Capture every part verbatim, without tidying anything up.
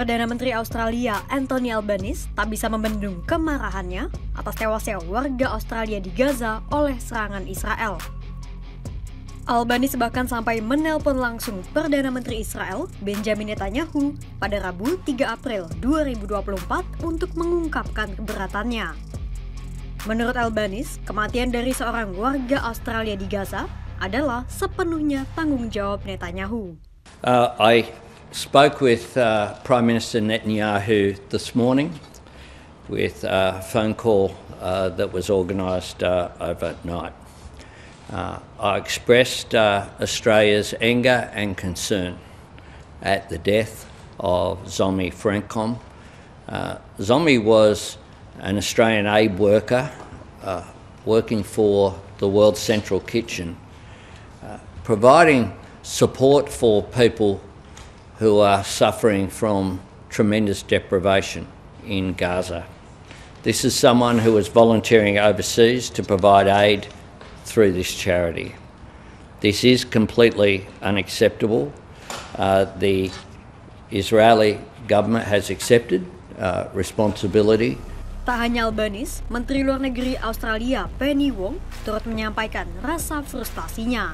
Perdana Menteri Australia Anthony Albanese tak bisa membendung kemarahannya atas tewasnya warga Australia di Gaza oleh serangan Israel. Albanese bahkan sampai menelpon langsung Perdana Menteri Israel Benjamin Netanyahu pada Rabu tiga April dua ribu dua puluh empat untuk mengungkapkan keberatannya. Menurut Albanese, kematian dari seorang warga Australia di Gaza adalah sepenuhnya tanggung jawab Netanyahu. Uh, I spoke with uh, Prime Minister Netanyahu this morning with a phone call uh, that was organised uh, overnight. Uh, I expressed uh, Australia's anger and concern at the death of Zomi Francom. Uh, Zomi was an Australian aid worker uh, working for the World Central Kitchen, uh, providing support for people who are suffering from tremendous deprivation in Gaza. This is someone who is volunteering overseas to provide aid through this charity. This is completely unacceptable. Uh, the Israeli government has accepted uh, responsibility. Tak hanya Albanese, Menteri Luar Negeri Australia Penny Wong turut menyampaikan rasa frustasinya.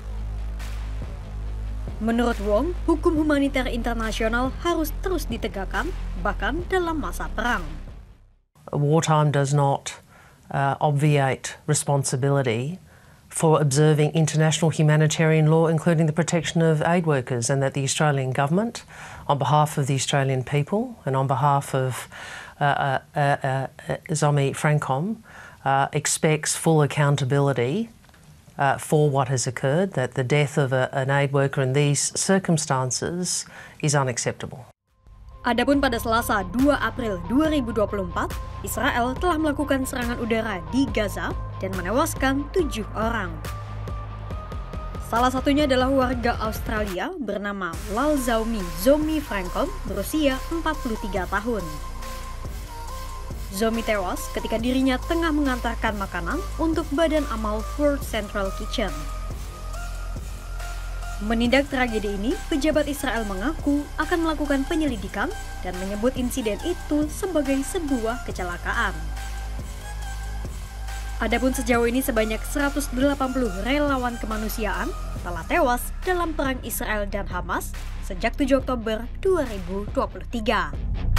Menurut Wong, hukum humaniter internasional harus terus ditegakkan, bahkan dalam masa perang. Wartime does not uh, obviate responsibility for observing international humanitarian law, including the protection of aid workers, and that the Australian government, on behalf of the Australian people and on behalf of uh, uh, uh, uh, Zomi Francom, uh, expects full accountability uh, for what has occurred, that the death of a, an aid worker in these circumstances is unacceptable. Adapun pada Selasa dua April dua ribu dua puluh empat, Israel telah melakukan serangan udara di Gaza dan menewaskan tujuh orang. Salah satunya adalah warga Australia bernama Lal Zaumi Zomi Francom berusia empat puluh tiga tahun. Zomi tewas ketika dirinya tengah mengantarkan makanan untuk Badan Amal World Central Kitchen. Menindak tragedi ini, pejabat Israel mengaku akan melakukan penyelidikan dan menyebut insiden itu sebagai sebuah kecelakaan. Adapun sejauh ini sebanyak seratus delapan puluh relawan kemanusiaan telah tewas dalam perang Israel dan Hamas sejak tujuh Oktober dua ribu dua puluh tiga.